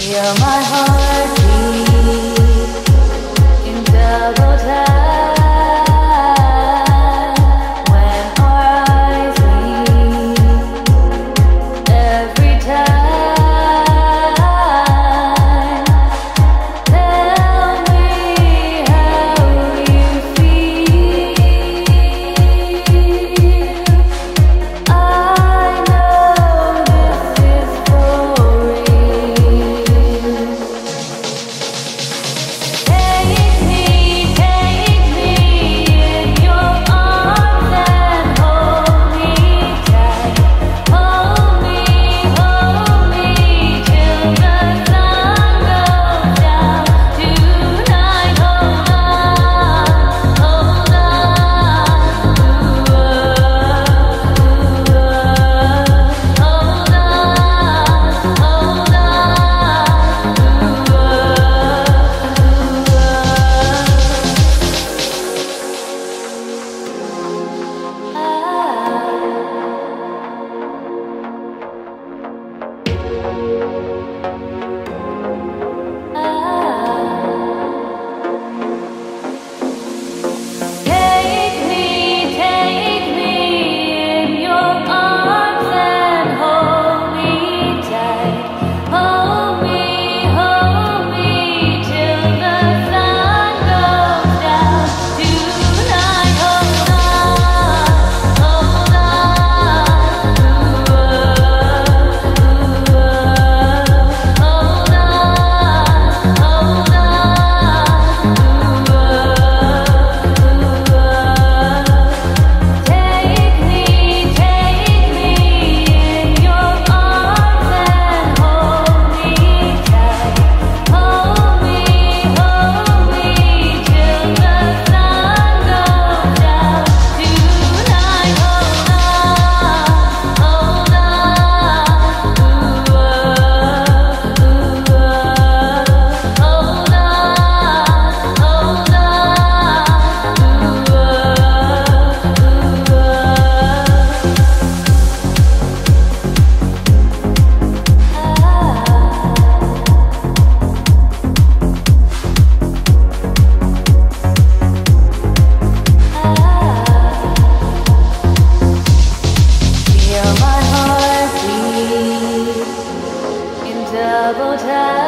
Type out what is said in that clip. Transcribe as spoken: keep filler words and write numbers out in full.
Feel my heart beat in double time when our eyes meet. Every time, tell me how you feel. I know this is for real. Take me, take me in your arms and hold me tight. Hold me, hold me till the sun goes down tonight. Hold on, hold on, ooh, ooh, hold on, hold on, Take me, take me in your arms and hold me tight. Hold me, hold me till the sun goes down tonight. Hold on, hold on, ooh, ooh, hold on, hold on, Take me, take me in your arms and hold me tight. Hold me, hold me till the sun goes down tonight. Hold on, hold on, ooh, ooh, hold on, hold on, Feel my heart beat in double time